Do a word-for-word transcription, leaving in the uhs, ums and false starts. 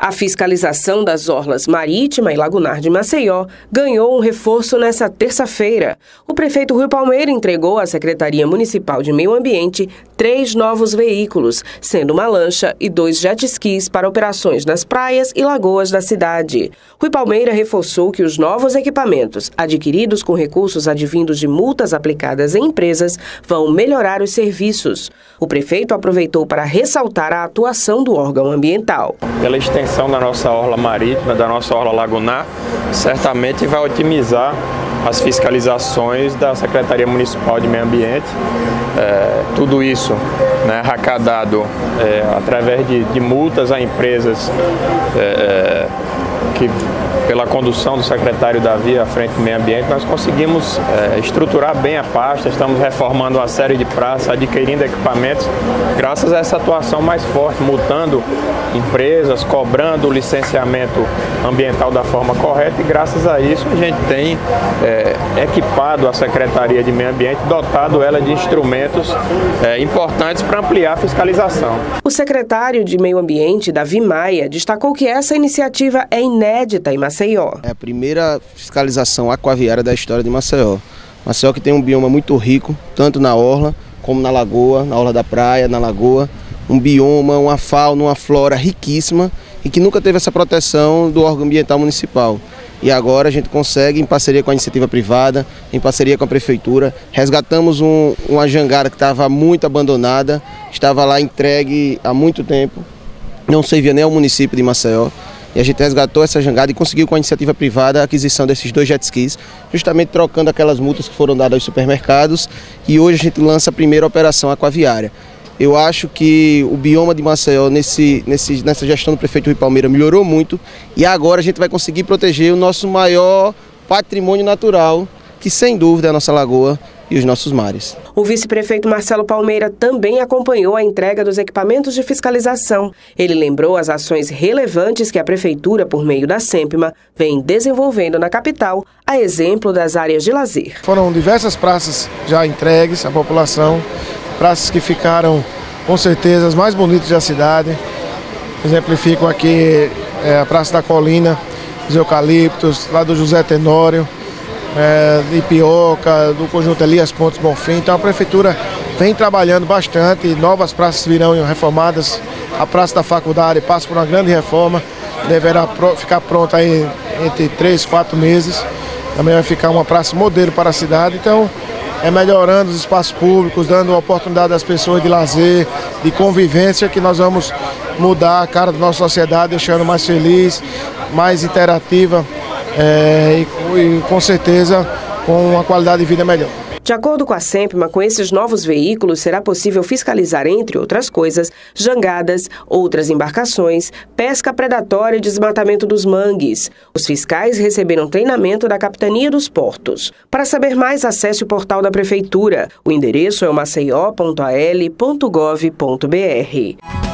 A fiscalização das orlas marítima e lagunar de Maceió ganhou um reforço nesta terça-feira. O prefeito Rui Palmeira entregou à Secretaria Municipal de Meio Ambiente três novos veículos, sendo uma lancha e dois jet skis para operações nas praias e lagoas da cidade. Rui Palmeira reforçou que os novos equipamentos, adquiridos com recursos advindos de multas aplicadas em empresas, vão melhorar os serviços. O prefeito aproveitou para ressaltar a atuação do órgão ambiental. Pela extensão da nossa orla marítima, da nossa orla lagunar, certamente vai otimizar as fiscalizações da Secretaria Municipal de Meio Ambiente. É, tudo isso, né, arrecadado é, através de, de multas a empresas é, que, pela condução do secretário Davi à frente do meio ambiente, nós conseguimos é, estruturar bem a pasta, estamos reformando uma série de praças, adquirindo equipamentos, graças a essa atuação mais forte, multando empresas, cobrando o licenciamento ambiental da forma correta, e graças a isso a gente tem é, equipado a Secretaria de Meio Ambiente, dotado ela de instrumentos é, importantes para ampliar a fiscalização. O secretário de Meio Ambiente, Davi Maia, destacou que essa iniciativa é inédita em Maceió. É a primeira fiscalização aquaviária da história de Maceió. Maceió que tem um bioma muito rico, tanto na orla como na lagoa, na orla da praia, na lagoa. Um bioma, uma fauna, uma flora riquíssima e que nunca teve essa proteção do órgão ambiental municipal. E agora a gente consegue, em parceria com a iniciativa privada, em parceria com a prefeitura, resgatamos um, uma jangada que estava muito abandonada, estava lá entregue há muito tempo, não servia nem ao município de Maceió. E a gente resgatou essa jangada e conseguiu, com a iniciativa privada, a aquisição desses dois jet skis, justamente trocando aquelas multas que foram dadas aos supermercados, e hoje a gente lança a primeira operação aquaviária. Eu acho que o bioma de Maceió, nesse, nesse, nessa gestão do prefeito Rui Palmeira, melhorou muito, e agora a gente vai conseguir proteger o nosso maior patrimônio natural, que sem dúvida é a nossa lagoa e os nossos mares. O vice-prefeito Marcelo Palmeira também acompanhou a entrega dos equipamentos de fiscalização. Ele lembrou as ações relevantes que a prefeitura, por meio da SEMPMA, vem desenvolvendo na capital, a exemplo das áreas de lazer. Foram diversas praças já entregues à população, praças que ficaram, com certeza, as mais bonitas da cidade. Exemplificam aqui é, a Praça da Colina, os eucaliptos, lá do José Tenório, É, de Ipioca, do conjunto Elias Pontes Bonfim. Então a prefeitura vem trabalhando bastante, novas praças virão reformadas. A Praça da Faculdade passa por uma grande reforma, deverá pro, ficar pronta aí entre três, quatro meses. Também vai ficar uma praça modelo para a cidade. Então é melhorando os espaços públicos, dando a oportunidade às pessoas de lazer, de convivência, que nós vamos mudar a cara da nossa sociedade, deixando mais feliz, mais interativa. É, e, e com certeza com uma qualidade de vida melhor. De acordo com a SEMPMA, com esses novos veículos será possível fiscalizar, entre outras coisas, jangadas, outras embarcações, pesca predatória e desmatamento dos mangues. Os fiscais receberam treinamento da Capitania dos Portos. Para saber mais, acesse o portal da Prefeitura. O endereço é o maceió ponto a l ponto gov ponto br.